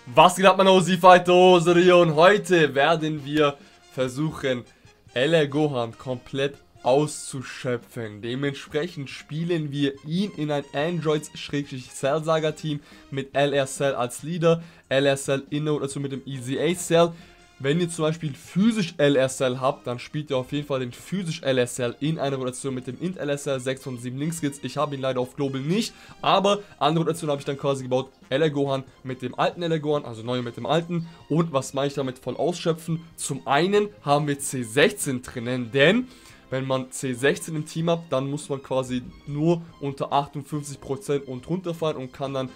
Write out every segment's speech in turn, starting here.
Was geht ab, meine OC-Fighters? Und heute werden wir versuchen, LR Gohan komplett auszuschöpfen. Dementsprechend spielen wir ihn in ein Androids-Cell Saga Team mit LR Cell als Leader, LR Cell Inno, also mit dem EZA Cell. Wenn ihr zum Beispiel physisch LR-Cell habt, dann spielt ihr auf jeden Fall den physisch LR-Cell in einer Rotation mit dem Int LR-Cell 6 von 7 Linkskills. Ich habe ihn leider auf Global nicht, aber andere Rotation habe ich dann quasi gebaut. LR Gohan mit dem alten LR Gohan, also neu mit dem alten. Und was meine ich damit voll ausschöpfen? Zum einen haben wir C16 drinnen, denn wenn man C16 im Team hat, dann muss man quasi nur unter 58% und runterfallen und kann dann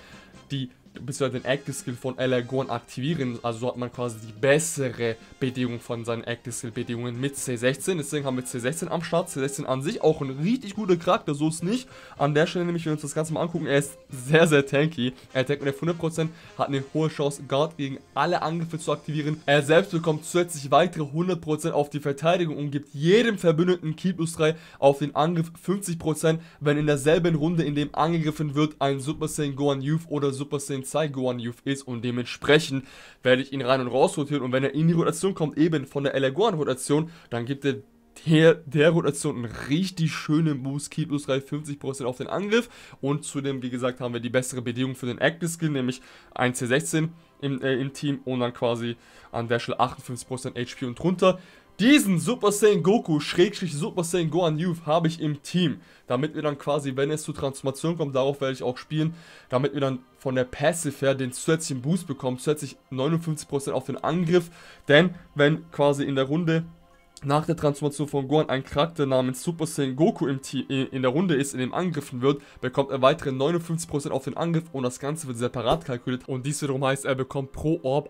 den Active Skill von LR Gohan aktivieren. Also so hat man quasi die bessere Bedingung von seinen Active Skill Bedingungen mit C16. Deswegen haben wir C16 am Start. C16 an sich auch ein richtig guter Charakter, so ist nicht. An der Stelle nämlich, wenn wir uns das Ganze mal angucken, er ist sehr, sehr tanky. Er tankt mit 100%, hat eine hohe Chance, Guard gegen alle Angriffe zu aktivieren. Er selbst bekommt zusätzlich weitere 100% auf die Verteidigung und gibt jedem Verbündeten Ki plus 3 auf den Angriff 50%, wenn in derselben Runde, in dem angegriffen wird, ein Super Saiyan Gohan Youth oder Super Saiyan Gohan Youth ist, und dementsprechend werde ich ihn rein und raus rotieren, und wenn er in die Rotation kommt, eben von der LR Gohan Rotation, dann gibt er der Rotation einen richtig schönen Boost, Ki plus 3, 50% auf den Angriff, und zudem, wie gesagt, haben wir die bessere Bedingung für den Active Skill, nämlich ein C16 im Team und dann quasi an der Stelle 58% HP und drunter. Diesen Super Saiyan Goku Super Saiyan Gohan Youth habe ich im Team, damit wir dann quasi, wenn es zur Transformation kommt, darauf werde ich auch spielen, damit wir dann von der Passive her den zusätzlichen Boost bekommen, zusätzlich 59% auf den Angriff, denn wenn quasi in der Runde nach der Transformation von Gohan ein Charakter namens Super Saiyan Goku in der Runde ist, in dem angegriffen wird, bekommt er weitere 59% auf den Angriff, und das Ganze wird separat kalkuliert, und dies wiederum heißt, er bekommt pro Orb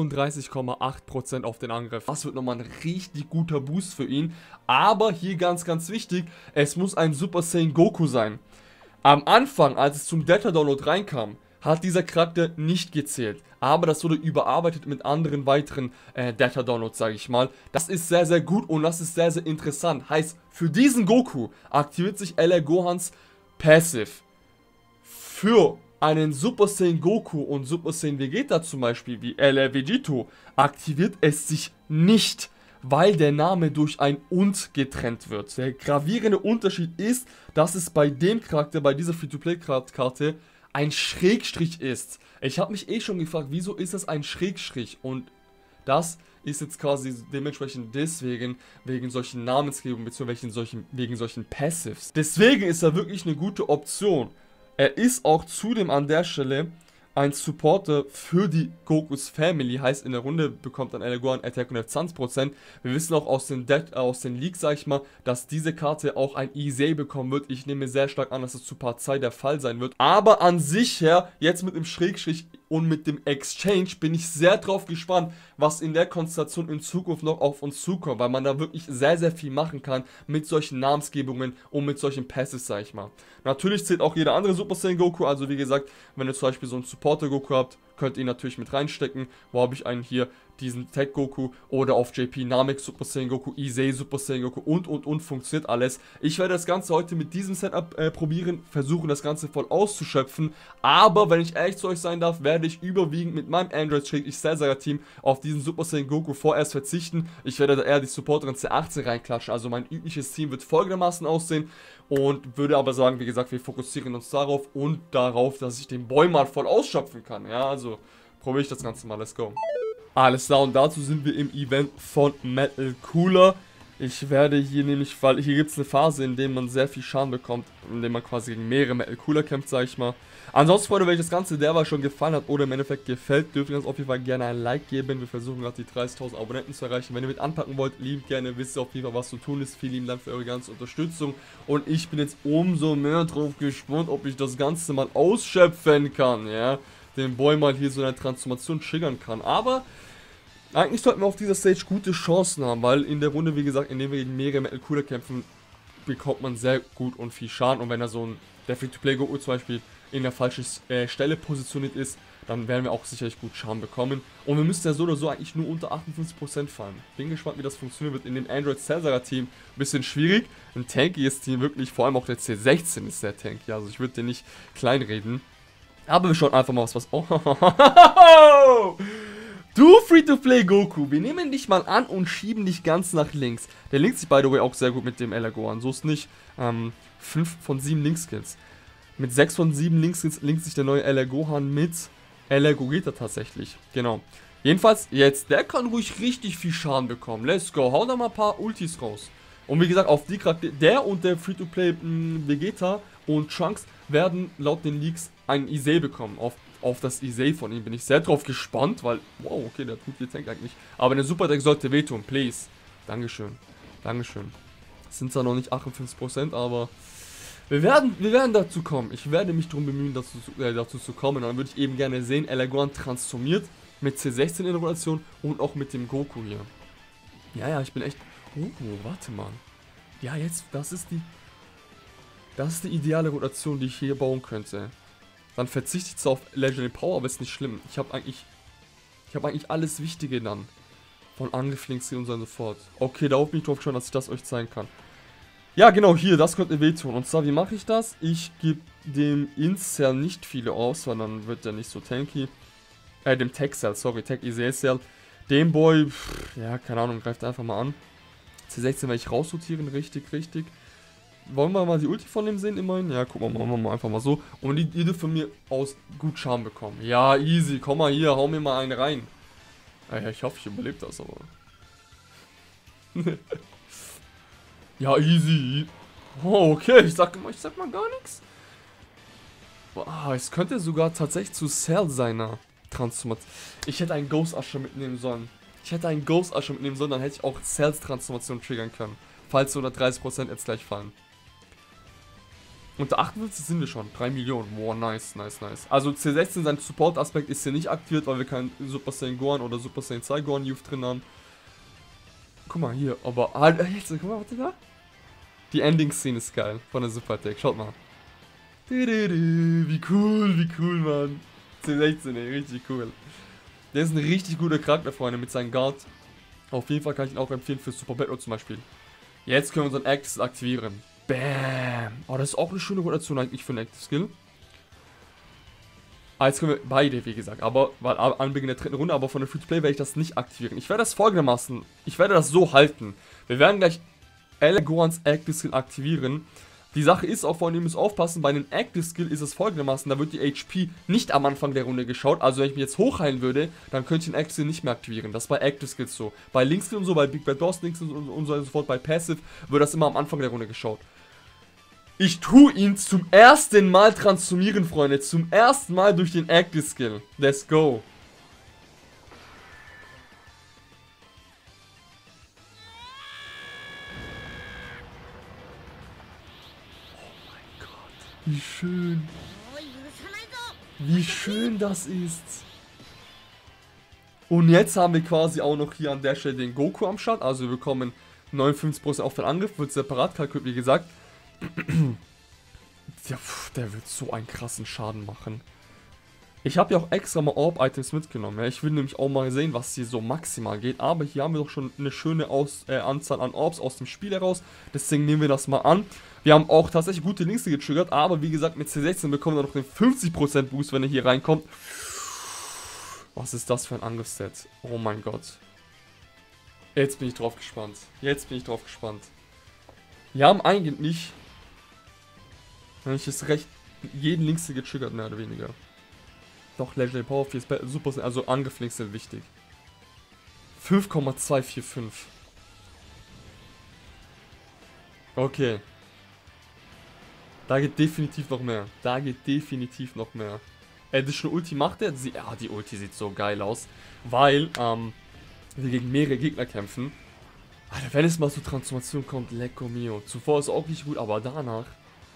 31,8% auf den Angriff. Das wird nochmal ein richtig guter Boost für ihn, aber hier ganz, ganz wichtig, es muss ein Super Saiyan Goku sein. Am Anfang, als es zum Data Download reinkam, hat dieser Charakter nicht gezählt, aber das wurde überarbeitet mit anderen weiteren Data Downloads, sage ich mal. Das ist sehr, sehr gut und das ist sehr, sehr interessant. Heißt, für diesen Goku aktiviert sich LR Gohans Passive. Für einen Super Saiyan Goku und Super Saiyan Vegeta zum Beispiel, wie LR Vegito, aktiviert es sich nicht, weil der Name durch ein und getrennt wird. Der gravierende Unterschied ist, dass es bei dem Charakter, bei dieser Free-to-Play-Karte, ein Schrägstrich ist. Ich habe mich schon gefragt, wieso ist das ein Schrägstrich? Und das ist jetzt quasi dementsprechend deswegen, wegen solchen Namensgebungen, beziehungsweise wegen solchen Passives. Deswegen ist er wirklich eine gute Option. Er ist auch zudem an der Stelle ein Supporter für die Gokus Family, heißt in der Runde bekommt dann LR Gohan Attack 120%. Wir wissen auch aus den Leaks, sag ich mal, dass diese Karte auch ein EZA bekommen wird. Ich nehme sehr stark an, dass es zu Part 2 der Fall sein wird. Aber an sich her, jetzt mit dem Schrägstrich und mit dem Exchange, bin ich sehr drauf gespannt, was in der Konstellation in Zukunft noch auf uns zukommt, weil man da wirklich sehr, sehr viel machen kann mit solchen Namensgebungen und mit solchen Passives, sag ich mal. Natürlich zählt auch jeder andere Super Saiyan Goku, also wie gesagt, wenn ihr zum Beispiel so einen Supporter Goku habt, könnt ihr ihn natürlich mit reinstecken. Wo habe ich einen hier? Diesen Tech Goku oder auf JP Namek Super Saiyan Goku, EZA Super Saiyan Goku und funktioniert alles. Ich werde das Ganze heute mit diesem Setup probieren, versuchen das Ganze voll auszuschöpfen, aber wenn ich ehrlich zu euch sein darf, werde ich überwiegend mit meinem Android-Cell Saga Team auf diesen Super Saiyan Goku vorerst verzichten. Ich werde da eher die Supporterin C18 reinklatschen, also mein übliches Team wird folgendermaßen aussehen, und würde aber sagen, wie gesagt, wir fokussieren uns darauf und darauf, dass ich den Boy mal voll ausschöpfen kann. Ja, also probiere ich das Ganze mal, let's go. Alles klar, und dazu sind wir im Event von Metal Cooler. Ich werde hier nämlich, weil hier gibt es eine Phase, in der man sehr viel Schaden bekommt, in der man quasi gegen mehrere Metal Cooler kämpft, sag ich mal. Ansonsten, Freunde, wenn euch das Ganze derweil schon gefallen hat oder im Endeffekt gefällt, dürft ihr uns auf jeden Fall gerne ein Like geben. Wir versuchen gerade die 30.000 Abonnenten zu erreichen. Wenn ihr mit anpacken wollt, liebend gerne, wisst ihr auf jeden Fall, was zu tun ist. Vielen lieben Dank für eure ganze Unterstützung. Und ich bin jetzt umso mehr drauf gespannt, ob ich das Ganze mal ausschöpfen kann, ja. Den Boy mal hier so eine Transformation triggern kann. Aber eigentlich sollten wir auf dieser Stage gute Chancen haben, weil in der Runde, wie gesagt, indem wir gegen mehrere Metal Cooler kämpfen, bekommt man sehr gut und viel Schaden. Und wenn er so ein, der Free-to-Play Goku zum Beispiel in der falschen Stelle positioniert ist, dann werden wir auch sicherlich gut Schaden bekommen. Und wir müssen ja so oder so eigentlich nur unter 58% fallen. Bin gespannt, wie das funktionieren wird in dem Android-Cell Saga Team. Bisschen schwierig. Ein tankiges Team wirklich, vor allem auch der C16 ist sehr tanky. Also ich würde den nicht kleinreden. Aber wir schauen einfach mal, was... Oh, du Free-to-Play Goku, wir nehmen dich mal an und schieben dich ganz nach links. Der linkt sich, by the way, auch sehr gut mit dem Elagoan. So ist nicht 5 von 7 Linkskills. Mit 6 von 7 Linkskills linkt sich der neue Elagohan mit Elagogeta tatsächlich. Genau. Jedenfalls, jetzt, der kann ruhig richtig viel Schaden bekommen. Let's go. Hau da mal ein paar Ultis raus. Und wie gesagt, auf die Charaktere, der und der Free-to-Play Vegeta und Trunks werden laut den Leaks ein Isei bekommen. Auf das Isei von ihm bin ich sehr drauf gespannt, weil, wow, okay, der tut viel Tank eigentlich. Aber der Super Deck sollte wehtun, please. Dankeschön. Dankeschön. Sind zwar noch nicht 58%, aber wir werden dazu kommen. Ich werde mich darum bemühen, dazu zu kommen. Und dann würde ich eben gerne sehen, Elagoan transformiert mit C16 in der Rotation und auch mit dem Goku hier. Ja, ich bin echt... warte mal. Ja, jetzt, das ist die ideale Rotation, die ich hier bauen könnte. Dann verzichte ich zwar auf Legendary Power, aber ist nicht schlimm. Ich habe eigentlich alles Wichtige dann. Von Angriff, und so fort. Okay, darauf bin ich drauf geschaut, dass ich das euch zeigen kann. Ja, genau, hier, das könnte wehtun. Und zwar, wie mache ich das? Ich gebe dem Incel nicht viele aus, weil dann wird der nicht so tanky. Dem Tech-Cell, sorry, Tech-Isai-Cell. Dem Boy, ja, keine Ahnung, greift einfach mal an. C16 werde ich rausrotieren, richtig. Wollen wir mal die Ulti von dem sehen, immerhin? Ja, guck mal, machen wir mal einfach mal so. Und die dürfen von mir aus gut Charme bekommen. Ja, easy, komm mal hier, hau mir mal einen rein. Ja, ich hoffe, ich überlebe das, aber... Ja, easy. Oh, okay, ich sag mal gar nichts. Es könnte sogar tatsächlich zu Cell seiner Transformation. Ich hätte einen Ghost Usher mitnehmen sollen. Dann hätte ich auch Cells Transformation triggern können. Falls 130% jetzt gleich fallen. Unter 58 sind wir schon. 3 Millionen. Wow, nice. Also C16, sein Support-Aspekt ist hier nicht aktiviert, weil wir keinen Super Saiyan Gohan oder Super Saiyan 2 Gohan Youth drin haben. Guck mal hier, aber... jetzt, guck mal, warte da. Die Ending-Szene ist geil von der Super Attack. Schaut mal. Wie cool, Mann. C16, ey, richtig cool. Der ist ein richtig guter Charakter, Freunde, mit seinem Guard. Auf jeden Fall kann ich ihn auch empfehlen für Super Battle zum Beispiel. Jetzt können wir unseren Active aktivieren. Bam. Oh, das ist auch eine schöne Rotation eigentlich für einen Active Skill. Jetzt können wir beide, wie gesagt, aber weil Anbeginn der dritten Runde, aber von der Free-to-Play werde ich das nicht aktivieren. Ich werde das folgendermaßen, ich werde das so halten. Wir werden gleich Elagoans Active Skill aktivieren. Die Sache ist auch, Freunde, ihr müsst aufpassen, bei einem Active Skill ist es folgendermaßen, da wird die HP nicht am Anfang der Runde geschaut, also wenn ich mich jetzt hochheilen würde, dann könnte ich den Active Skill nicht mehr aktivieren, das ist bei Active Skills so. Bei Link Skill und so, bei Big Bad Boss Links und so fort, bei Passive, wird das immer am Anfang der Runde geschaut. Ich tue ihn zum ersten Mal transformieren, Freunde, zum ersten Mal durch den Active Skill. Let's go. Wie schön. Wie schön das ist. Und jetzt haben wir quasi auch noch hier an der Stelle den Goku am Start. Also wir bekommen 59% auf den Angriff. Wird separat kalkuliert, wie gesagt. Ja, der wird so einen krassen Schaden machen. Ich habe ja auch extra mal Orb-Items mitgenommen. Ja. Ich will nämlich auch mal sehen, was hier so maximal geht. Aber hier haben wir doch schon eine schöne Anzahl an Orbs aus dem Spiel heraus. Deswegen nehmen wir das mal an. Wir haben auch tatsächlich gute Links getriggert. Aber wie gesagt, mit C16 bekommen wir noch den 50% Boost, wenn er hier reinkommt. Was ist das für ein Angriffsset? Oh mein Gott. Jetzt bin ich drauf gespannt. Wir haben eigentlich, wenn ich es recht, jeden Links getriggert, mehr oder weniger. Doch, Legendary Power 4 ist super, also Angriff-Links sind wichtig. 5,245. Okay. Da geht definitiv noch mehr. Additional Ulti macht er. Ja, die Ulti sieht so geil aus. Weil, wir gegen mehrere Gegner kämpfen. Alter, wenn es mal zur Transformation kommt, Lecco Mio. Zuvor ist auch nicht gut, aber danach.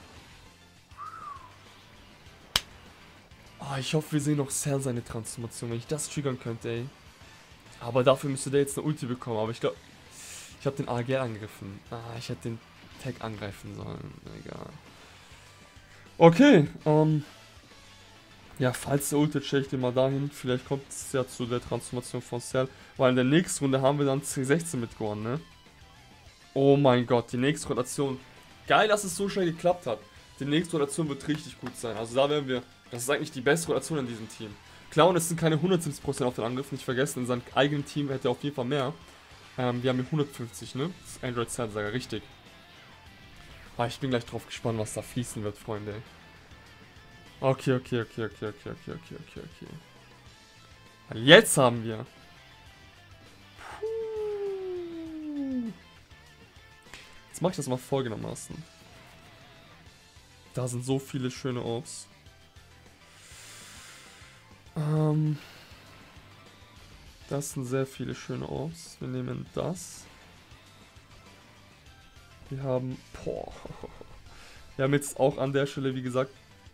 Oh, ich hoffe, wir sehen noch Cell seine Transformation, wenn ich das triggern könnte, ey. Aber dafür müsste der jetzt eine Ulti bekommen. Aber ich glaube, ich habe den AGL angegriffen. Ich hätte den Tag angreifen sollen. Egal. Okay, ja, falls der Ulti stelle ich den mal dahin. Vielleicht kommt es ja zu der Transformation von Cell. Weil in der nächsten Runde haben wir dann C16 mit Gohan, ne? Oh mein Gott, die nächste Rotation. Geil, dass es so schnell geklappt hat. Die nächste Rotation wird richtig gut sein. Also da werden wir Das ist eigentlich die beste Rotation in diesem Team. Klar, und es sind keine 170% auf den Angriff, nicht vergessen. In seinem eigenen Team hätte er auf jeden Fall mehr. Wir haben hier 150, ne? Das ist Android Sandsager, richtig. Aber ich bin gleich drauf gespannt, was da fließen wird, Freunde. Okay. Weil jetzt haben wir. Jetzt mache ich das mal folgendermaßen. Da sind so viele schöne Orbs. Das sind sehr viele schöne Orbs. Wir nehmen das. Wir haben. Boah. Wir haben jetzt auch an der Stelle, wie gesagt,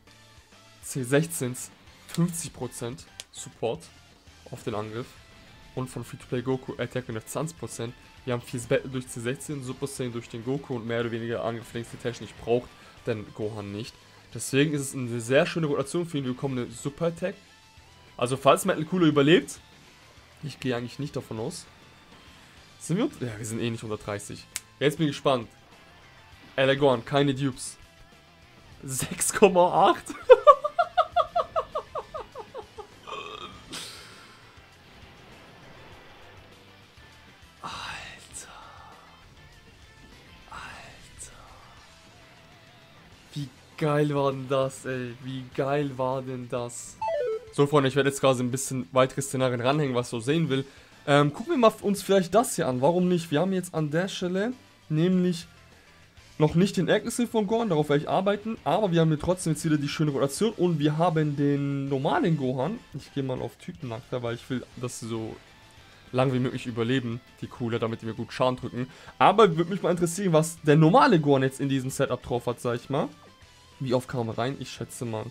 C16s 50% Support auf den Angriff. Und von Free-to-Play Goku Attack mit 20%. Wir haben vieles Battle durch C16, Super Saiyan durch den Goku und mehr oder weniger Angriff links die Technik braucht, denn Gohan nicht. Deswegen ist es eine sehr schöne Rotation für ihn. Wir bekommen eine Super Attack. Also falls Metal Cooler überlebt, ich gehe eigentlich nicht davon aus. Sind wir? Ja, wir sind eh nicht unter 30. Jetzt bin ich gespannt. Elagorn, keine Dupes. 6,8. Wie geil war denn das, ey? Wie geil war denn das? So, Freunde, ich werde jetzt gerade ein bisschen weitere Szenarien ranhängen, was ich so sehen will. Gucken wir mal uns vielleicht das hier an. Warum nicht? Wir haben jetzt an der Stelle nämlich noch nicht den Aggressive von Gohan, darauf werde ich arbeiten. Aber wir haben hier trotzdem jetzt wieder die schöne Rotation und wir haben den normalen Gohan. Ich gehe mal auf Typennachteil, weil ich will, dass sie so lang wie möglich überleben, die Cooler, damit die mir gut Schaden drücken. Aber würde mich mal interessieren, was der normale Gohan jetzt in diesem Setup drauf hat, sag ich mal. Wie oft kam er rein? Ich schätze mal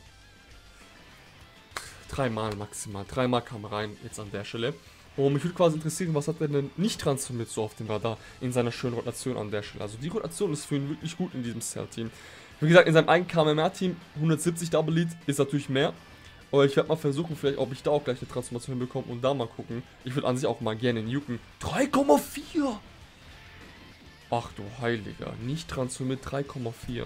3-mal maximal. 3-mal kam er rein, jetzt an der Stelle. Und mich würde quasi interessieren, was hat er denn nicht transformiert so auf dem Radar in seiner schönen Rotation an der Stelle. Also die Rotation ist für ihn wirklich gut in diesem Cell-Team. Wie gesagt, in seinem eigenen KMR-Team 170 Double Lead ist natürlich mehr. Aber ich werde mal versuchen, vielleicht, ob ich da auch gleich eine Transformation hinbekomme und da mal gucken. Ich würde an sich auch mal gerne nuken. 3,4! Ach du Heiliger, nicht transformiert 3,4.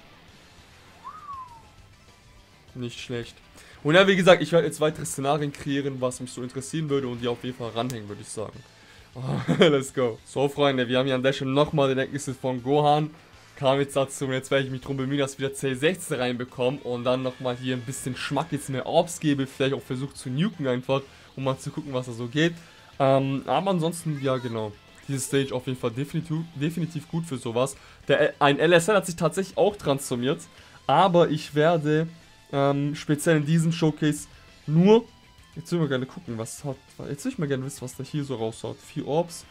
Nicht schlecht. Und ja, wie gesagt, ich werde jetzt weitere Szenarien kreieren, was mich so interessieren würde und die auf jeden Fall ranhängen, würde ich sagen. Let's go. So, Freunde, wir haben hier an der Stelle nochmal den Ergebnis von Gohan. Kam jetzt dazu und jetzt werde ich mich darum bemühen, dass wir wieder C16 reinbekommen und dann nochmal hier ein bisschen Schmack jetzt mehr Orbs gebe. Vielleicht auch versucht zu nuken einfach, um mal zu gucken, was da so geht. Aber ansonsten, ja genau. Diese Stage auf jeden Fall definitiv gut für sowas. Ein LSL hat sich tatsächlich auch transformiert, aber ich werde speziell in diesem Showcase nur, jetzt will ich mal gerne gucken, was hat, jetzt will ich mal gerne wissen, was da hier so raushaut. 4 Orbs,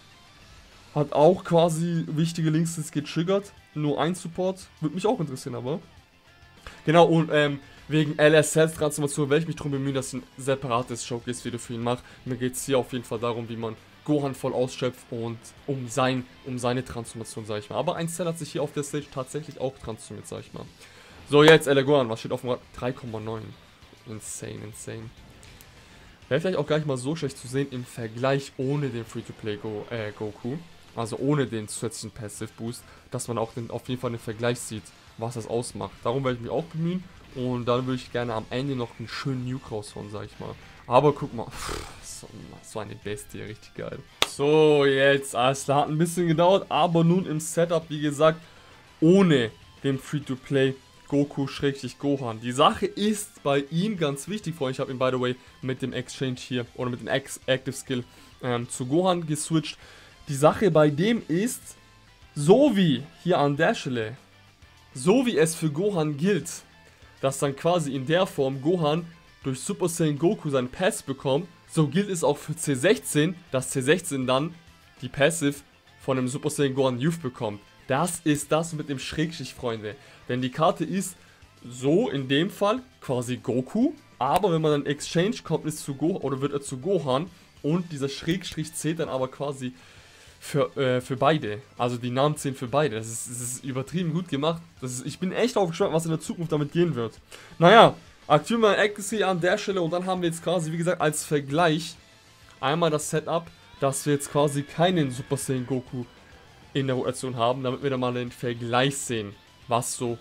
hat auch quasi wichtige Links getriggert, nur ein Support, würde mich auch interessieren, aber. Genau, und wegen LSLs Transformation werde ich mich darum bemühen, dass ich ein separates Showcase-Video für ihn mache. Mir geht es hier auf jeden Fall darum, wie man Gohan voll ausschöpft und um seine Transformation, sag ich mal. Aber ein Cell hat sich hier auf der Stage tatsächlich auch transformiert, sag ich mal. So, jetzt Elagorn, was steht auf dem Rad? 3,9. Insane. Wäre vielleicht auch gar nicht mal so schlecht zu sehen im Vergleich ohne den Free-to-Play Goku. Also ohne den zusätzlichen Passive Boost, dass man auch auf jeden Fall einen Vergleich sieht, was das ausmacht. Darum werde ich mich auch bemühen und dann würde ich gerne am Ende noch einen schönen Nuke raushauen, sag ich mal. Aber guck mal, so eine Bestie, richtig geil. So, jetzt, es hat ein bisschen gedauert, aber nun im Setup, wie gesagt, ohne den Free-to-Play Goku-Gohan. Die Sache ist bei ihm ganz wichtig, Freunde. Ich habe ihn, by the way, mit dem Exchange hier oder mit dem Active Skill zu Gohan geswitcht. Die Sache bei dem ist, so wie hier an der Stelle, so wie es für Gohan gilt, dass dann quasi in der Form Gohan durch Super Saiyan Goku seinen Pass bekommt, so gilt es auch für C16, dass C16 dann die Passive von einem Super Saiyan Gohan Youth bekommt. Das ist das mit dem Schrägstrich, Freunde. Denn die Karte ist so in dem Fall quasi Goku, aber wenn man dann Exchange kommt, ist zu Gohan oder wird er zu Gohan und dieser Schrägstrich zählt dann aber quasi für beide. Also die Namen zählen für beide. Das ist übertrieben gut gemacht. Ich bin echt aufgespannt, was in der Zukunft damit gehen wird. Naja, aktivieren wir Accuracy an der Stelle und dann haben wir jetzt quasi, wie gesagt, als Vergleich einmal das Setup, dass wir jetzt quasi keinen Super Saiyan Goku in der Rotation haben, damit wir dann mal den Vergleich sehen, was so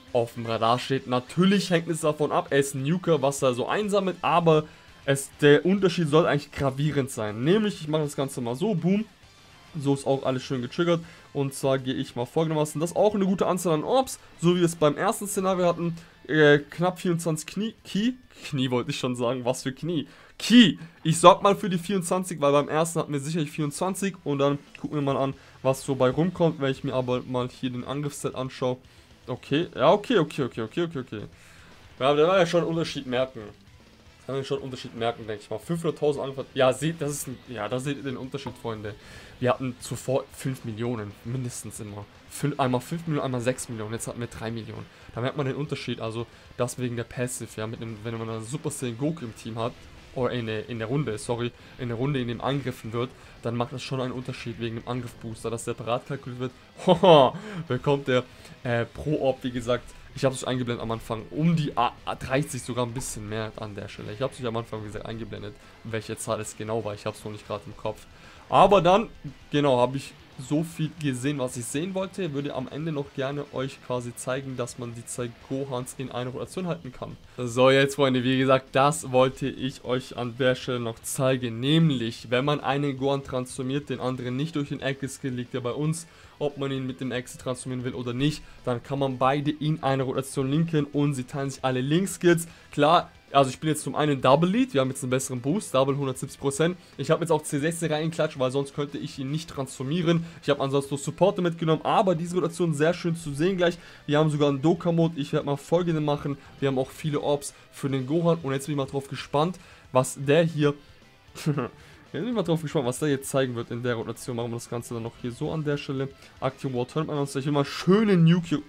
auf dem Radar steht. Natürlich hängt es davon ab, er ist ein Nuker, was er so einsammelt, aber der Unterschied soll eigentlich gravierend sein. Nämlich, ich mache das Ganze mal so, boom. So ist auch alles schön getriggert. Und zwar gehe ich mal folgendermaßen, das ist auch eine gute Anzahl an Orbs, so wie wir es beim ersten Szenario hatten. Knapp 24 Knie wollte ich schon sagen, was für Knie. Key, ich sorge mal für die 24, weil beim ersten hatten wir sicherlich 24 und dann gucken wir mal an, was so bei rumkommt, wenn ich mir aber mal hier den Angriffsset anschaue. Okay, ja, okay. Ja, da war ja schon einen Unterschied merken. Da kann man schon einen Unterschied merken, denke ich mal. 500.000 Angriff. Ja, da seht ihr den Unterschied, Freunde. Wir hatten zuvor 5 Millionen, mindestens immer. Einmal 5 Millionen, einmal 6 Millionen, jetzt hatten wir 3 Millionen. Da merkt man den Unterschied, also das wegen der Passive, ja, wenn man einen Super Saiyan Goku im Team hat, oder in der Runde, in der Runde, in dem angegriffen wird, dann macht das schon einen Unterschied wegen dem Angriff-Booster, das separat kalkuliert wird. Hoho, bekommt der pro Orb, wie gesagt, ich habe es eingeblendet am Anfang, um die 30 sogar ein bisschen mehr an der Stelle. Ich habe es am Anfang, wie gesagt, eingeblendet, welche Zahl es genau war, ich habe es noch nicht gerade im Kopf. Aber dann, genau, habe ich so viel gesehen, was ich sehen wollte. Würde am Ende noch gerne euch quasi zeigen, dass man die zwei Gohans in einer Rotation halten kann. So, jetzt Freunde, wie gesagt, das wollte ich euch an der Stelle noch zeigen. Nämlich, wenn man einen Gohan transformiert, den anderen nicht durch den Active-Skill, liegt ja bei uns, ob man ihn mit dem Active transformieren will oder nicht, dann kann man beide in einer Rotation linken und sie teilen sich alle Link-Skills. Klar, also ich bin jetzt zum einen Double Lead, wir haben jetzt einen besseren Boost, Double 170%. Ich habe jetzt auch C16 reingeklatscht, weil sonst könnte ich ihn nicht transformieren. Ich habe ansonsten noch Supporter mitgenommen, aber diese Rotation sehr schön zu sehen gleich. Wir haben sogar einen Dokka-Mode, ich werde mal folgende machen. Wir haben auch viele Orbs für den Gohan und jetzt bin ich mal drauf gespannt, was der hier... Jetzt bin ich mal drauf gespannt, was der jetzt zeigen wird in der Rotation. Machen wir das Ganze dann noch hier so an der Stelle. Active War Tournament, ich will mal schöne Nuke...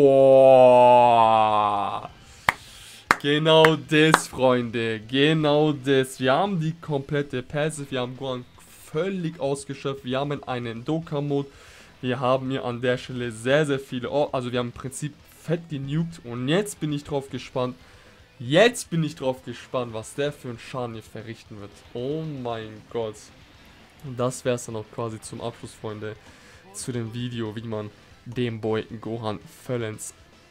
Boah... Genau das, Freunde, genau das. Wir haben die komplette Passive, wir haben Gohan völlig ausgeschöpft, wir haben einen Dokka-Mode, wir haben hier an der Stelle sehr, sehr viele, also wir haben im Prinzip fett genukt und jetzt bin ich drauf gespannt, was der für einen Schaden hier verrichten wird. Oh mein Gott. Und das wäre es dann auch quasi zum Abschluss, Freunde, zu dem Video, wie man den Boy Gohan vollends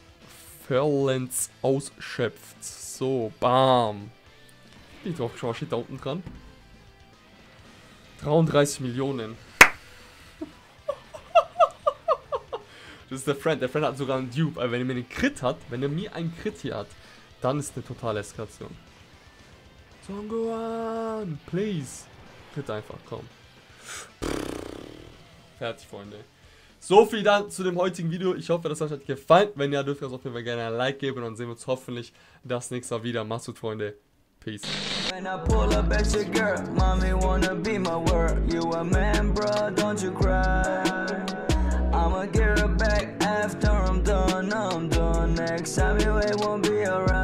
ausschöpft. So, bam. Bin ich drauf geschaut, steht da unten dran. 33 Millionen. Das ist der Friend. Der Friend hat sogar einen Dupe. Aber wenn er mir einen Crit hat, wenn er mir einen Crit hier hat, dann ist eine totale Eskalation. Son Gohan, please. Crit einfach, komm. Fertig, Freunde. So viel dann zu dem heutigen Video. Ich hoffe, das hat euch gefallen. Wenn ja, dürft ihr uns auf jeden Fall gerne ein Like geben. Und dann sehen wir uns hoffentlich das nächste Mal wieder. Macht's gut, Freunde. Peace. When I pull up at your girl, mommy wanna be my world. You a man, bro, don't you cry. I'ma get her back after I'm done. Next time you ain't won't be around.